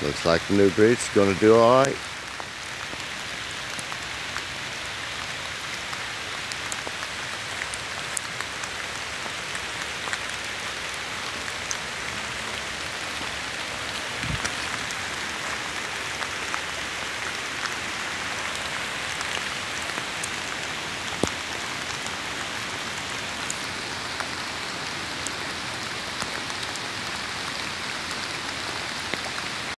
Looks like the new bridge is going to do all right.